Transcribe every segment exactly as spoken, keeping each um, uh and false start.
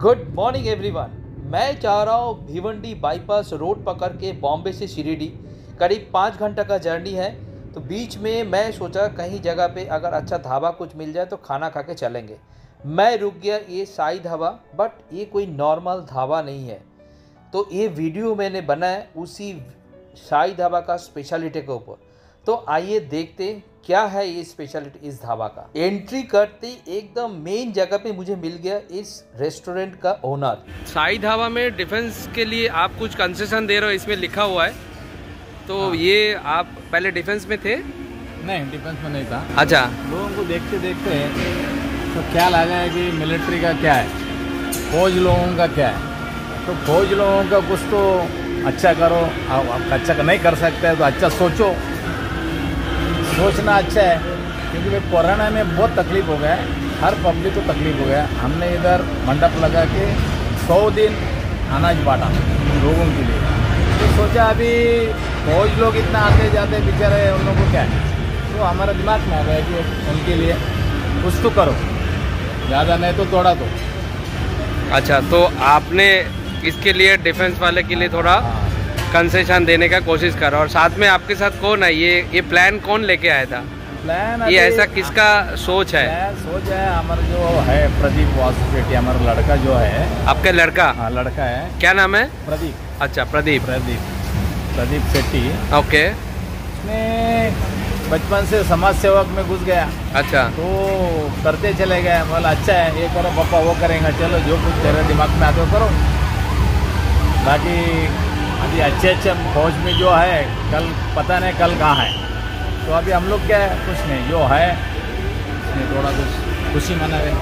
Good morning everyone. मैं चाह रहा हूँ भिवंडी बाईपास रोड पकड़ के बॉम्बे से शिरडी करीब पाँच घंटा का जर्नी है। तो बीच में मैं सोचा कहीं जगह पे अगर अच्छा ढाबा कुछ मिल जाए तो खाना खा के चलेंगे। मैं रुक गया ये साई ढाबा, बट ये कोई नॉर्मल ढाबा नहीं है। तो ये वीडियो मैंने बनाया उसी साई ढाबा का स्पेशलिटी के ऊपर। तो आइए देखते क्या है ये स्पेशलिटी इस ढाबा का। एंट्री करते एकदम मेन जगह पे मुझे मिल गया इस रेस्टोरेंट का ओनर। साई ढाबा में डिफेंस के लिए आप कुछ कंसेशन दे रहे हो, इसमें लिखा हुआ है। तो हाँ। ये आप पहले डिफेंस में थे? नहीं, डिफेंस में नहीं था। अच्छा। लोगों को देखते देखते तो ख्याल आ गया कि मिलिट्री का क्या है, फौज लोगों का क्या है। तो फौज लोगों का कुछ तो अच्छा करो, आप अच्छा नहीं कर सकते तो अच्छा सोचो। सोचना अच्छा है, क्योंकि भाई कोरोना में बहुत तकलीफ हो गया है, हर पब्लिक को तकलीफ हो गया। हमने इधर मंडप लगा के सौ दिन अनाज बांटा लोगों के लिए। तो सोचा अभी फौज लोग इतना आते जाते बेचारे, उन लोगों को क्या है। तो हमारा दिमाग में आ गया कि उनके लिए कुछ तो करो, ज़्यादा नहीं तो थोड़ा तो। अच्छा, तो आपने इसके लिए डिफेंस वाले के लिए थोड़ा कंसेशन देने का कोशिश करा। और साथ में आपके साथ कौन है? ये ये प्लान कौन लेके आया था? प्लान ये ऐसा किसका सोच है? सोच है हमारा जो है प्रदीप वासु शेट्टी, हमारा लड़का जो है। आपका लड़का? हाँ, लड़का है। क्या नाम है? प्रदीप। अच्छा, प्रदीप। प्रदीप प्रदीप शेट्टी। ओके। उसने बचपन से समाज सेवक में घुस गया। अच्छा। तो करते चले गए, बोला अच्छा है ये करो पापा, वो करेंगे, चलो जो कुछ तेरे दिमाग में आते हो करो। बाकी अभी अच्छे अच्छे फौज में जो है, कल पता नहीं कल कहाँ है। तो अभी हम लोग क्या है, कुछ नहीं, जो है उसमें थोड़ा कुछ खुशी मना रहे।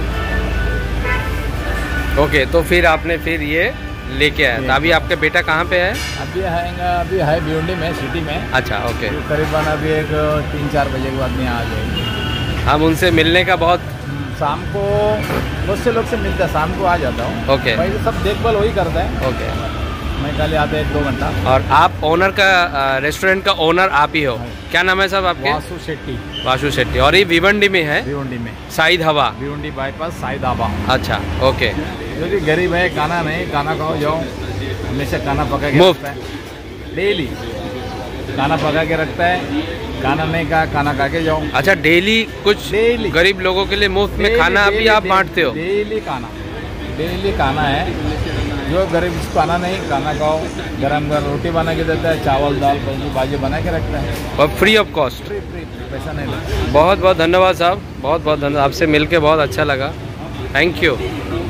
ओके, तो फिर आपने फिर ये लेके आया। तो अभी आपका बेटा कहाँ पे है? अभी है अभी है भिवंडी में, सिटी में। अच्छा, ओके। तो करीबन अभी एक तीन चार बजे के बाद में आ जाएंगे। हम उनसे मिलने का बहुत शाम को बहुत से लोग से मिलता है, शाम को आ जाता हूँ। ओके। भाई सब देखभाल वही करता है। ओके। मैं खाली आते एक दो घंटा। और आप ओनर का, रेस्टोरेंट का ओनर आप ही हो? क्या नाम है साहब आपके? वासु शेट्टी। वासु शेट्टी। और ये भिवंडी में है? भिवंडी में साई ढाबा। भिवंडी बाईपास साई ढाबा। अच्छा, ओके। क्योंकि गरीब है, खाना नहीं, खाना खाओ जाओ, हमेशा खाना पका के रखता है। डेली खाना पका के रखता है, खाना नहीं खा खाना खा के जाओ। अच्छा, डेली कुछ डेली गरीब लोगों के लिए मुफ्त में खाना अभी आप बांटते हो? डेली खाना, डेली खाना है। जो गरीब जिसको खाना नहीं, खाना खाओ, गरम गरम रोटी बना के देता है, चावल दाल भाजी भाजी बना के रखता है, और free of cost. Free free पैसा नहीं लगता। बहुत बहुत धन्यवाद साहब, बहुत बहुत धन्यवाद। आपसे मिलके बहुत अच्छा लगा, थैंक यू।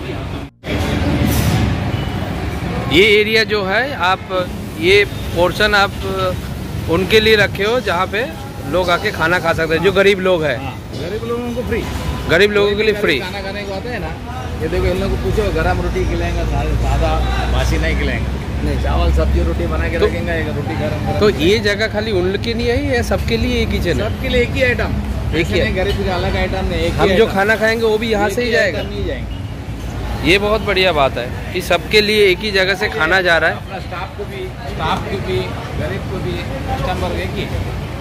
ये एरिया जो है, आप ये पोर्शन आप उनके लिए रखे हो जहाँ पे लोग आके खाना खा सकते हैं, जो गरीब लोग हैं। गरीब लोगों को फ्री, गरीब लोगों के लिए फ्री खाना खाने को आता है ना। ये देखो, इन लोगों को पूछो गरम रोटी खिलाएंगे, सादा बासी नहीं खिलाएंगे, नहीं चावल सब्जी रोटी बना के रखेंगे, एक रोटी गरम। तो ये जगह खाली उन लोग के लिए है या सबके लिए एक ही चैनल? सबके लिए एक ही आइटम, एक ही है, गरीब का अलग आइटम नहीं। हम जो खाना खाएंगे वो भी यहाँ से ही जाएगा? नहीं जाएंगे। ये बहुत बढ़िया बात है कि सबके लिए एक ही जगह से खाना जा रहा है। अपना स्टाफ को भी, स्टाफ को भी, गरीब को भी, कस्टमर एक ही।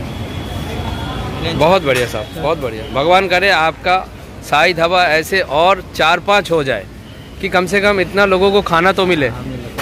बहुत बढ़िया साहब, बहुत बढ़िया। भगवान करे आपका साई ढाबा ऐसे और चार पांच हो जाए कि कम से कम इतना लोगों को खाना तो मिले।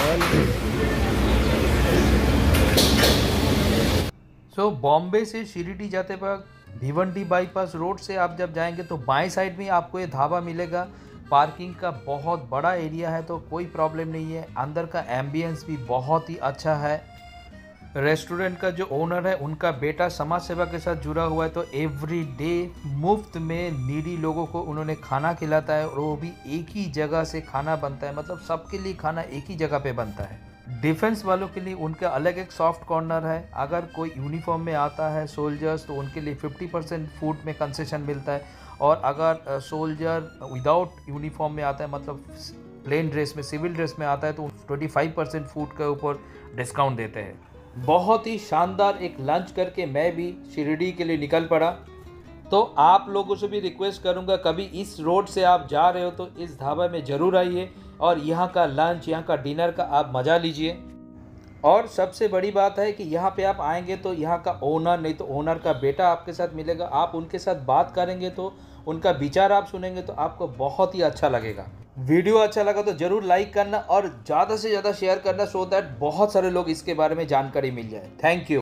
सो so, बॉम्बे से शिरडी जाते वक्त भिवंडी बाईपास रोड से आप जब जाएंगे तो बाएं साइड में आपको ये ढाबा मिलेगा। पार्किंग का बहुत बड़ा एरिया है, तो कोई प्रॉब्लम नहीं है। अंदर का एम्बियंस भी बहुत ही अच्छा है। रेस्टोरेंट का जो ओनर है, उनका बेटा समाज सेवा के साथ जुड़ा हुआ है। तो एवरी डे मुफ्त में नीडी लोगों को उन्होंने खाना खिलाता है, और वो भी एक ही जगह से खाना बनता है। मतलब सबके लिए खाना एक ही जगह पे बनता है। डिफेंस वालों के लिए उनका अलग एक सॉफ्ट कॉर्नर है। अगर कोई यूनिफॉर्म में आता है सोल्जर्स, तो उनके लिए फिफ्टी परसेंट फूड में कंसेशन मिलता है। और अगर सोल्जर विदाउट यूनिफॉर्म में आता है, मतलब प्लेन ड्रेस में, सिविल ड्रेस में आता है, तो ट्वेंटी फाइव परसेंट फूड के ऊपर डिस्काउंट देते हैं। बहुत ही शानदार एक लंच करके मैं भी शिरडी के लिए निकल पड़ा। तो आप लोगों से भी रिक्वेस्ट करूंगा, कभी इस रोड से आप जा रहे हो तो इस ढाबा में ज़रूर आइए और यहाँ का लंच, यहाँ का डिनर का आप मज़ा लीजिए। और सबसे बड़ी बात है कि यहाँ पे आप आएंगे तो यहाँ का ओनर, नहीं तो ओनर का बेटा आपके साथ मिलेगा। आप उनके साथ बात करेंगे तो उनका विचार आप सुनेंगे तो आपको बहुत ही अच्छा लगेगा। वीडियो अच्छा लगा तो जरूर लाइक करना और ज़्यादा से ज़्यादा शेयर करना, सो दैट बहुत सारे लोग इसके बारे में जानकारी मिल जाए। Thank you.